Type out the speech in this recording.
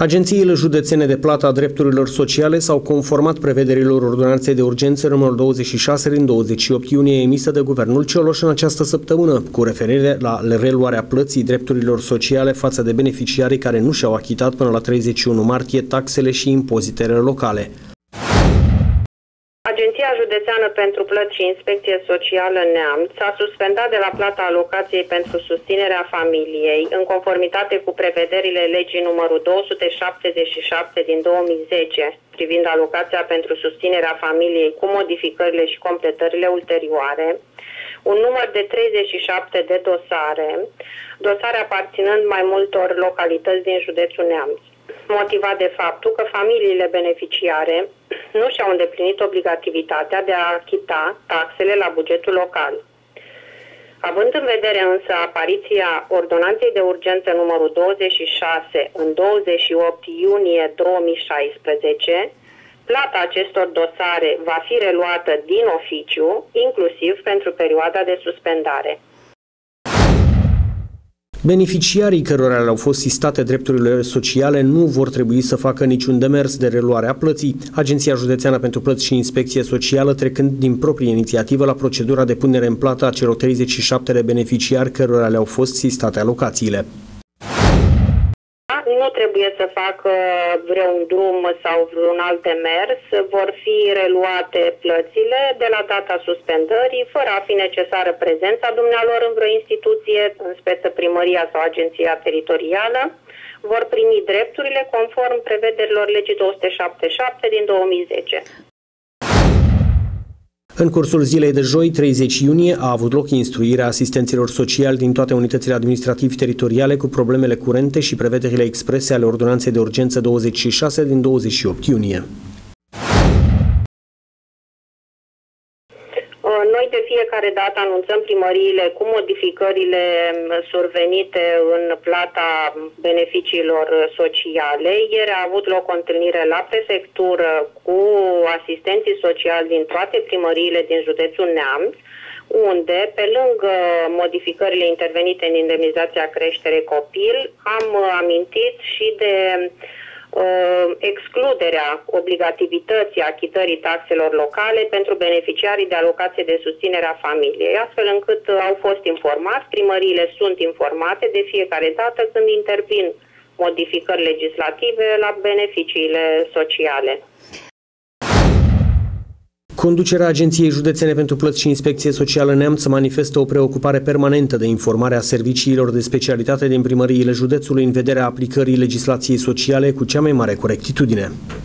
Agențiile județene de plată a drepturilor sociale s-au conformat prevederilor ordonanței de urgență numărul 26 din 28 iunie emisă de Guvernul Cioloș în această săptămână, cu referire la reluarea plății drepturilor sociale față de beneficiarii care nu și-au achitat până la 31 martie taxele și impozitele locale. Agenția Județeană pentru Plăți și Inspecție Socială Neamț a suspendat de la plata alocației pentru susținerea familiei, în conformitate cu prevederile legii numărul 277 din 2010, privind alocația pentru susținerea familiei cu modificările și completările ulterioare, un număr de 37 de dosare aparținând mai multor localități din județul Neamț, motivat de faptul că familiile beneficiare nu și-au îndeplinit obligativitatea de a achita taxele la bugetul local. Având în vedere însă apariția ordonanței de urgență numărul 26 în 28 iunie 2016, plata acestor dosare va fi reluată din oficiu, inclusiv pentru perioada de suspendare. Beneficiarii cărora le-au fost sistate drepturile sociale nu vor trebui să facă niciun demers de reluare a plății, Agenția Județeană pentru Plăți și Inspecție Socială trecând din proprie inițiativă la procedura de punere în plată a celor 37 de beneficiari cărora le-au fost sistate alocațiile. Nu trebuie să facă vreun drum sau vreun alt demers, vor fi reluate plățile de la data suspendării, fără a fi necesară prezența dumnealor în vreo instituție, în speță primăria sau agenția teritorială, vor primi drepturile conform prevederilor legii 277 din 2010. În cursul zilei de joi, 30 iunie, a avut loc instruirea asistenților sociali din toate unitățile administrativ-teritoriale cu problemele curente și prevederile exprese ale ordonanței de urgență 26 din 28 iunie. Noi de fiecare dată anunțăm primăriile cu modificările survenite în plata beneficiilor sociale. Ieri a avut loc o întâlnire la prefectură cu asistenții sociali din toate primăriile din județul Neamț, unde, pe lângă modificările intervenite în indemnizația creștere copil, am amintit și de excluderea obligativității achitării taxelor locale pentru beneficiarii de alocație de susținere a familiei, astfel încât au fost informați, primăriile sunt informate de fiecare dată când intervin modificări legislative la beneficiile sociale. Conducerea Agenției Județene pentru Plăți și Inspecție Socială Neamț manifestă o preocupare permanentă de informare a serviciilor de specialitate din primăriile județului în vederea aplicării legislației sociale cu cea mai mare corectitudine.